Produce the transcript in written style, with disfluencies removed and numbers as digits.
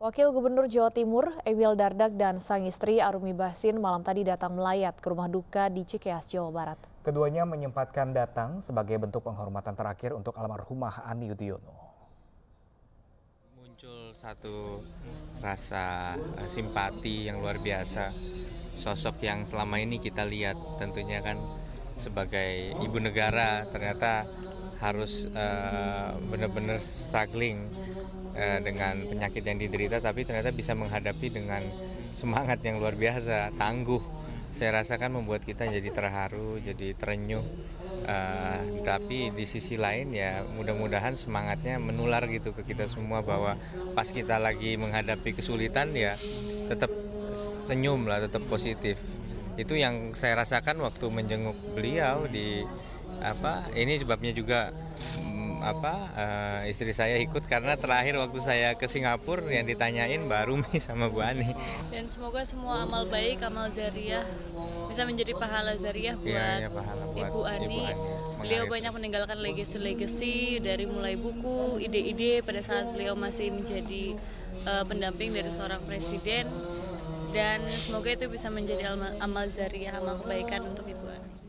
Wakil Gubernur Jawa Timur, Emil Dardak dan sang istri Arumi Bachsin malam tadi datang melayat ke rumah duka di Cikeas, Jawa Barat. Keduanya menyempatkan datang sebagai bentuk penghormatan terakhir untuk almarhumah Ani Yudhoyono. Muncul satu rasa simpati yang luar biasa. Sosok yang selama ini kita lihat tentunya kan sebagai ibu negara ternyata harus benar-benar struggling dengan penyakit yang diderita, tapi ternyata bisa menghadapi dengan semangat yang luar biasa, tangguh. Saya rasakan membuat kita jadi terharu, jadi terenyuh. Tapi di sisi lain ya mudah-mudahan semangatnya menular gitu ke kita semua, bahwa pas kita lagi menghadapi kesulitan ya tetap senyum lah, tetap positif. Itu yang saya rasakan waktu menjenguk beliau di ini sebabnya juga istri saya ikut, karena terakhir waktu saya ke Singapura yang ditanyain Mbak Rumi sama Bu Ani. Dan semoga semua amal baik, amal jariah bisa menjadi pahala jariah buat, Ibu Ani. Beliau banyak meninggalkan legasi dari mulai buku, ide-ide pada saat beliau masih menjadi pendamping dari seorang presiden, dan semoga itu bisa menjadi amal jariah, amal kebaikan untuk Ibu Ani.